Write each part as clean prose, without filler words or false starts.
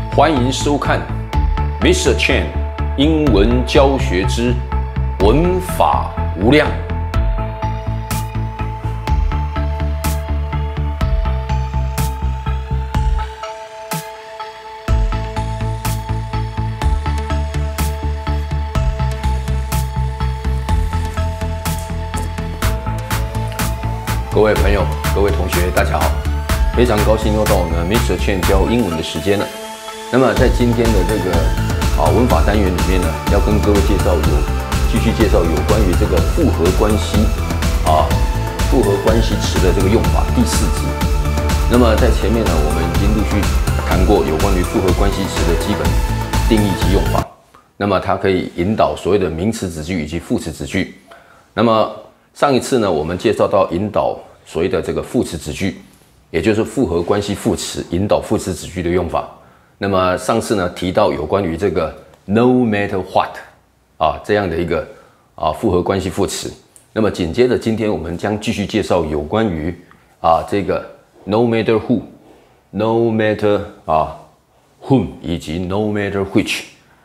欢迎收看 Mr. Chen 英文教学之文法无量。各位朋友、各位同学，大家好！非常高兴又到我们 Mr. Chen 教英文的时间了。那么在今天的这个文法单元里面呢，要跟各位继续介绍有关于这个复合关系复合关系词的这个用法第4集。那么在前面呢，我们已经陆续谈过有关于复合关系词的基本定义及用法。那么它可以引导所谓的名词子句以及副词子句。那么上一次呢，我们介绍到引导所谓的这个副词子句，也就是复合关系副词引导副词子句的用法。那么上次呢提到有关于这个 no matter what 这样的一个复合关系副词。那么紧接着今天我们将继续介绍有关于这个 no matter who、no matter whom 以及 no matter which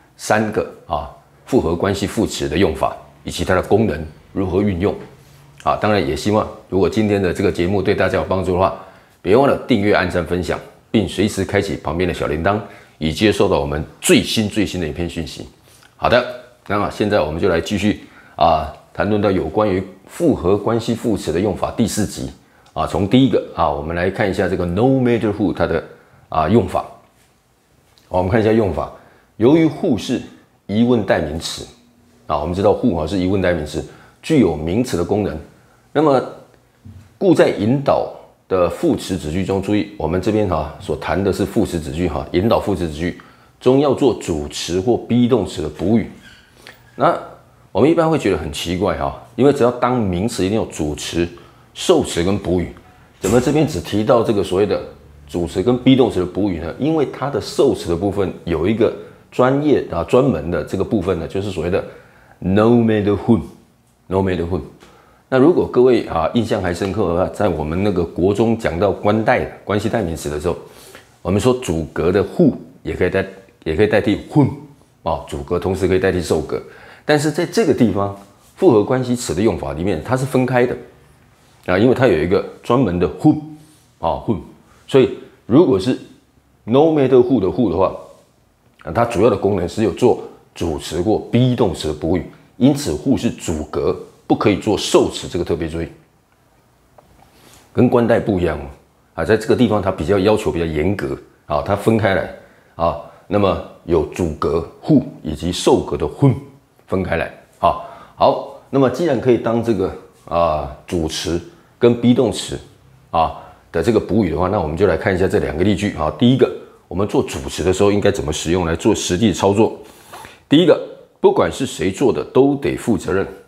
3个复合关系副词的用法以及它的功能如何运用。当然也希望如果今天的这个节目对大家有帮助的话，别忘了订阅、按赞、分享，并随时开启旁边的小铃铛，以接收到我们最新的影片讯息。好的，那么现在我们就来继续谈论到有关于复合关系副词的用法第4集从第一个我们来看一下这个 no matter who 它的用法。我们看一下用法。由于 who 是疑问代名词我们知道 who 是疑问代名词，具有名词的功能。那么故在引导的副词子句中，注意我们这边所谈的是副词子句引导副词子句中要做主词或 be 动词的补语。那我们一般会觉得很奇怪因为只要当名词一定有主词、受词跟补语，怎么这边只提到这个所谓的主词跟 be 动词的补语呢？因为它的受词的部分有一个专门的这个部分呢，就是所谓的 no matter whom。no matter whom。那如果各位印象还深刻的话，在我们那个国中讲到关系代名词的时候，我们说主格的 who 也可以代替 whom 主格同时可以代替受格。但是在这个地方，复合关系词的用法里面，它是分开的因为它有一个专门的 whom whom， 所以如果是 no matter who 的 who 的话，它主要的功能是有做主词或 be 动词的补语。因此 who 是主格，不可以做受词，这个特别注意。跟关代不一样在这个地方它要求比较严格它分开来那么有主格 who 以及受格的 whom 分开来好，那么既然可以当这个主词跟 be 动词的这个补语的话，那我们就来看一下这2个例句第一个，我们做主词的时候应该怎么使用来做实际操作。第一个，不管是谁做的都得负责任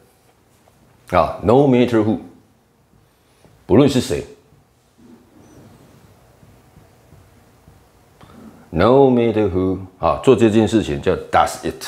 no matter who， 不论是谁 no matter who 做这件事情叫 does it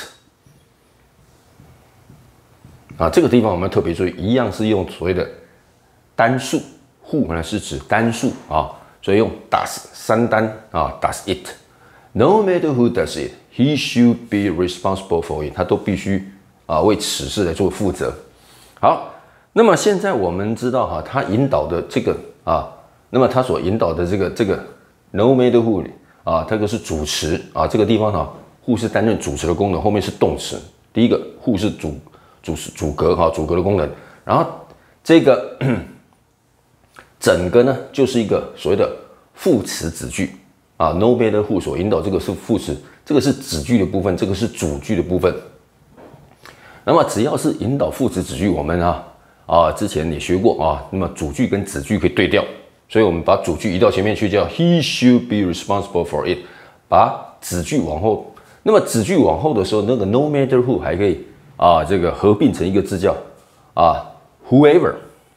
这个地方我们特别注意，一样是用所谓的单数 who 呢是指单数所以用 does 3单does it no matter who does it he should be responsible for it， 他都必须为此事来做负责。好，那么现在我们知道他引导的这个那么他所引导的这个 no matter who 这个是主词这个地方who 是担任主词的功能，后面是动词。第一个 who 是主格主格的功能，然后这个整个呢就是一个所谓的副词子句no matter who 所引导这个是副词，这个是子句的部分，这个是主句的部分。那么只要是引导副词子句，我们之前也学过那么主句跟子句可以对调，所以我们把主句移到前面去，叫 he should be responsible for it， 把子句往后。那么子句往后的时候，那个 no matter who 还可以这个合并成一个字叫whoever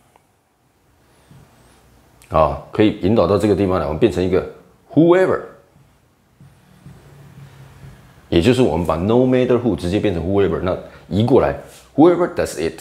可以引导到这个地方来，我们变成一个 whoever， 也就是我们把 no matter who 直接变成 whoever， 那移过来 whoever does it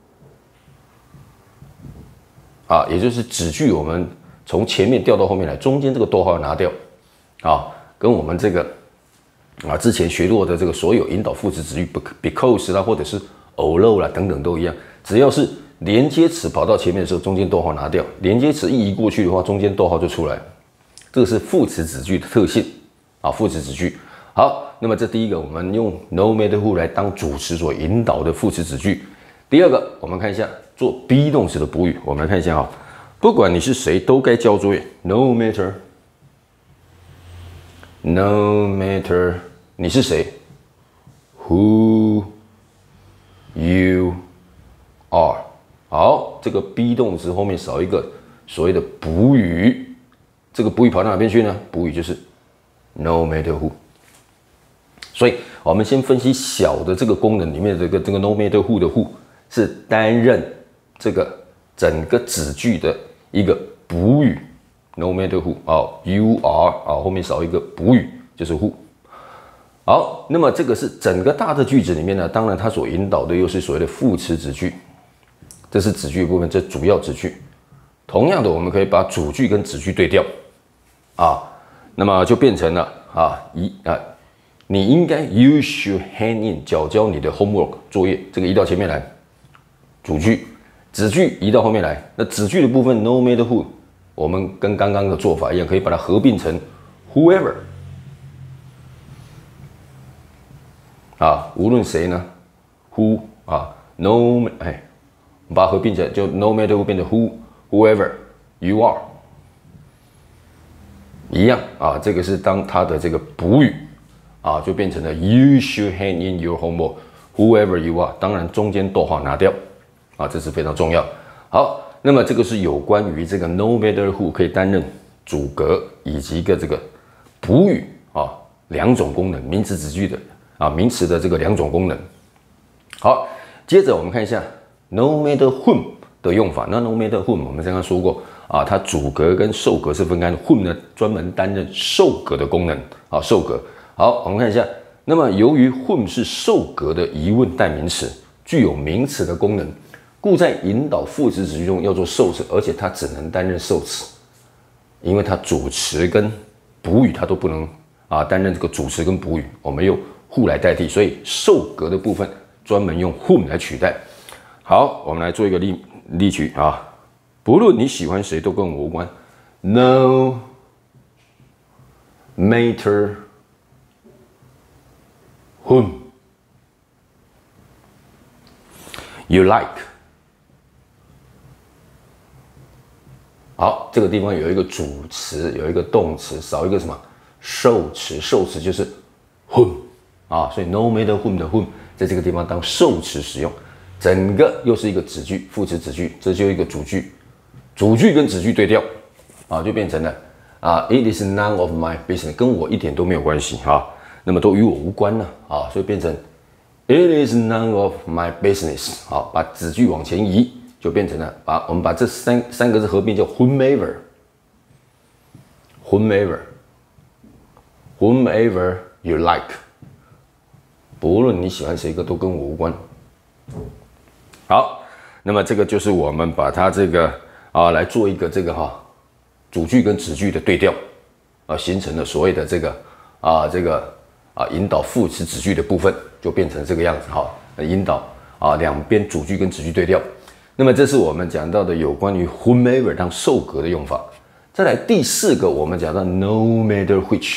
也就是子句我们从前面调到后面来，中间这个逗号要拿掉跟我们这个之前学过的这个所有引导副词子句 because 啦，或者是 although 啦等等都一样，只要是连接词跑到前面的时候，中间逗号拿掉；连接词一移过去的话，中间逗号就出来。这个是副词子句的特性副词子句。好，那么这第一个，我们用 no matter who 来当主词所引导的副词子句。第二个，我们看一下做 be 动词的补语，我们来看一下不管你是谁，都该交作业。No matter 你是谁 ，who you are。好，这个 be 动词后面少一个所谓的补语，这个补语跑到哪边去呢？补语就是 no matter who。所以，我们先分析小的这个功能里面的这个 no matter who 的 who 是担任这个整个子句的一个补语 ，no matter who you are 后面少一个补语就是 who。好，那么这个是整个大的句子里面呢，当然它所引导的又是所谓的副词子句，这是子句的部分，这主要子句。同样的，我们可以把主句跟子句对调那么就变成了你应该 you should hand in 缴交你的 homework 作业，这个移到前面来，主句，子句移到后面来。那子句的部分 no matter who， 我们跟刚刚的做法一样，可以把它合并成 whoever。无论谁呢 ？who no 我们把它合并起来，就 no matter who 变成 whoever you are， 一样这个是当它的这个补语就变成了 you should hand in your homework whoever you are。当然中间逗号拿掉这是非常重要。好，那么这个是有关于这个 no matter who 可以担任主格以及一个这个补语两种功能，名词子句的名词的这个两种功能。好，接着我们看一下 no matter whom 的用法。那 no matter whom 我们刚刚说过它主格跟受格是分开的 ，whom 呢专门担任受格的功能受格。好，我们看一下，那么由于 whom 是受格的疑问代名词，具有名词的功能，故在引导副词子句中要做受词，而且它只能担任受词，因为它主词跟补语它都不能担任这个主词跟补语，我们用 who 来代替，所以受格的部分专门用 whom 来取代。好，我们来做一个例句不论你喜欢谁都跟我无关 ，No matter whom you like。好，这个地方有一个主词，有一个动词，少一个什么受词？受词就是 whom 所以 no matter whom 的 whom 在这个地方当受词使用，整个又是一个子句，副词子句，这就一个主句，主句跟子句对调就变成了it is none of my business， 跟我一点都没有关系那么都与我无关了所以变成 it is none of my business。好，把子句往前移，就变成了我们把这三个字合并叫 whomever you like， 不论你喜欢谁个都跟我无关。好，那么这个就是我们把它这个来做一个这个主句跟子句的对调形成了所谓的这个引导副词子句的部分，就变成这个样子引导两边主句跟子句对调。那么这是我们讲到的有关于 whomever 当受格的用法。再来第四个，我们讲到 no matter which。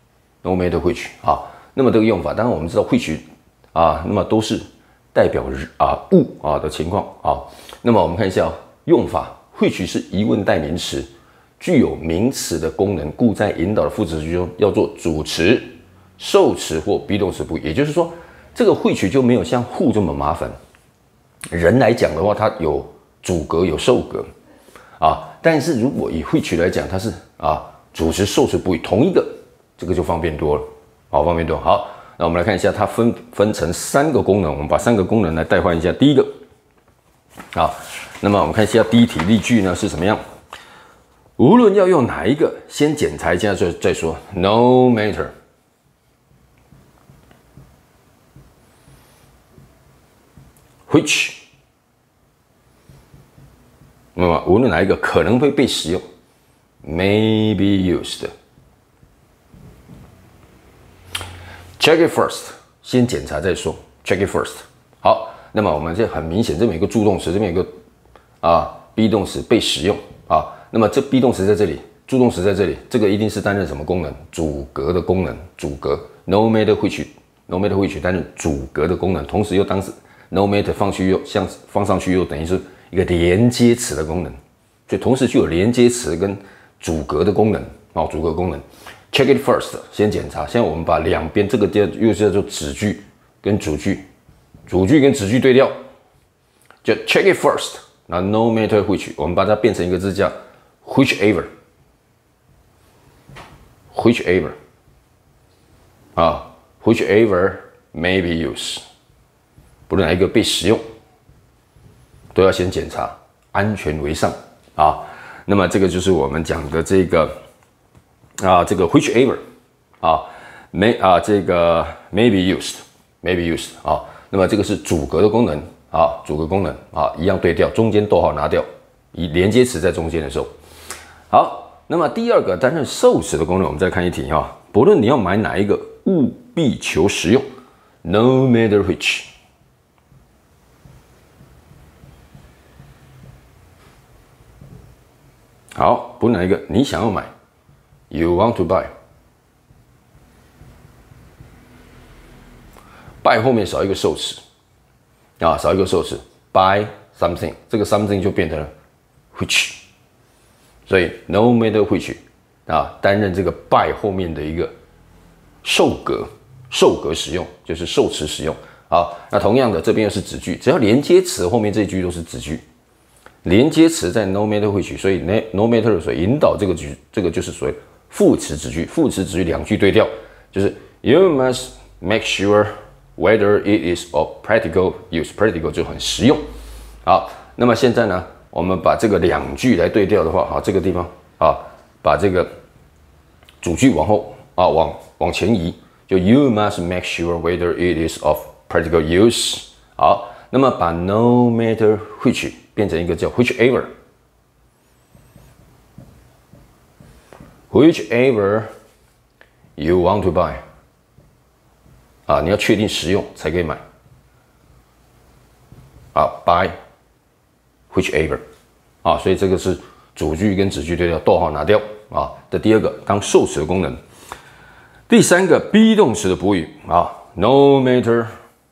那么这个用法，当然我们知道 which 那么都是代表物的情况那么我们看一下用法 ，which 是疑问代名词，具有名词的功能，故在引导的副词子句中要做主词、受词或 be 动词补语。也就是说，这个 which 就没有像 who 这么麻烦。人来讲的话，它有主格有受格但是如果以 which 来讲，它是主词、受词、补语同一个，这个就方便多了方便多。好，那我们来看一下，它分成三个功能，我们把三个功能来代换一下。第一个那么我们看一下第一题例句呢是什么样。无论要用哪一个，先检查一下再说。No matter which， 那么无论哪一个可能会被使用 ，may be used。 check it first， 先检查再说 ，check it first。好，那么我们这很明显，这边有个助动词，这边有个be 动词被使用啊。那么这 be 动词在这里，助动词在这里，这个一定是担任什么功能？主格的功能，主格 no matter which 担任主格的功能，同时又当时 no matter 放上去又等于是一个连接词的功能，所以同时具有连接词跟主格的功能啊，主格功能。check it first， 先检查。现在我们把两边这个又叫做子句跟主句，主句跟子句对调，就 check it first。那 no matter which， 我们把它变成一个字叫 whichever 啊 ，whichever may be used， 不论哪一个被使用，都要先检查，安全为上啊。那么这个就是我们讲的这个这个 whichever 这个 may be used 啊。那么这个是主格的功能啊，主格功能啊，一样对调，中间逗号拿掉，以连接词在中间的时候。好，那么第二个担任受词的功能，我们再看一题啊，不论你要买哪一个，务必求实用 ，no matter which。好，不论哪一个你想要买 ，you want to buy， buy 后面少一个受词啊，少一个受词 ，buy something， 这个 something 就变成了 which， 所以 no matter which 担任这个 buy 后面的一个受格使用，就是受词使用。好，那同样的这边又是子句，只要连接词后面这一句都是子句。连接词在 no matter which， 所以 no matter 所引导这个句，这个就是所谓副词子句。副词子句两句对调，就是 you must make sure whether it is of practical use。practical 就很实用。好，那么现在呢，我们把这个两句来对调的话，好，这个地方把这个主句往后往前移，就 you must make sure whether it is of practical use。好，那么把 no matter which变成一个叫 whichever you want to buy 你要确定实用才可以买buy whichever 所以这个是主句跟子句对调，逗号拿掉的第二个当受词的功能。第三个 be 动词的补语no matter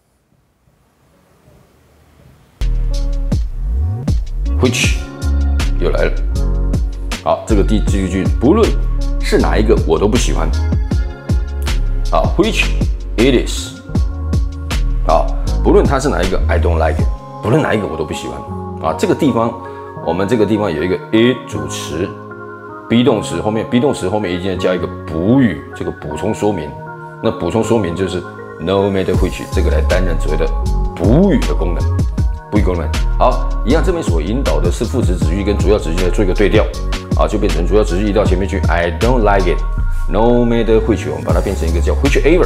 which 又来了，好，这个第几句，不论是哪一个我都不喜欢，which it is， 不论它是哪一个 I don't like it， 不论哪一个我都不喜欢这个地方我们这个地方有一个 it 主词 ，be 动词后面 be 动词后面一定要加一个补语，这个补充说明，那补充说明就是 no matter which 这个来担任所谓的补语的功能。补语功能，好，一样，这边所引导的是副词子句跟主要子句来做一个对调，就变成主要子句移到前面去 ，I don't like it， no matter which， 我们把它变成一个叫 whichever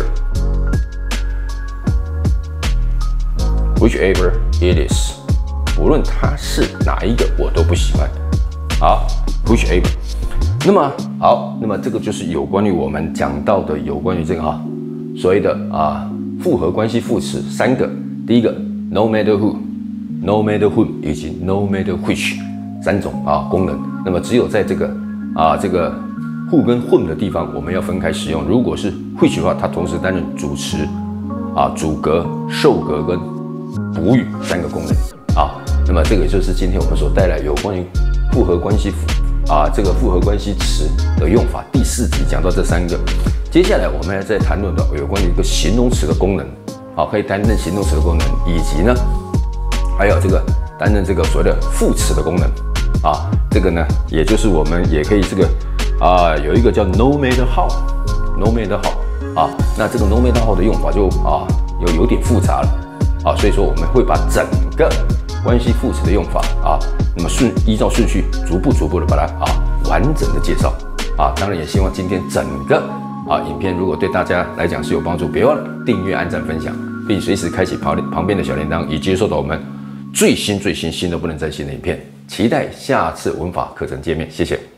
it is， 无论它是哪一个我都不喜欢，好 ，whichever。那么好，那么这个就是有关于我们讲到的有关于这个所谓的复合关系副词三个，第一个 no matter who。no matter whom 以及 no matter which 三种功能，那么只有在这个这个 who 跟 whom 的地方，我们要分开使用。如果是 which 的话，它同时担任主词主格、受格跟补语三个功能那么这个就是今天我们所带来有关于复合关系这个复合关系词的用法第4集讲到这三个。接下来我们要再谈论到有关于一个形容词的功能可以担任形容词的功能，以及呢。还有这个担任这个所谓的副词的功能这个呢，也就是我们也可以这个有一个叫 no matter how，no matter how 那这个 no matter how 的用法就有点复杂了所以说我们会把整个关系副词的用法那么依照顺序逐步的把它完整的介绍当然也希望今天整个影片如果对大家来讲是有帮助，别忘了订阅、按赞、分享，并随时开启旁边的小铃铛，以接收到我们最新新的不能再新的影片，期待下次文法课程见面，谢谢。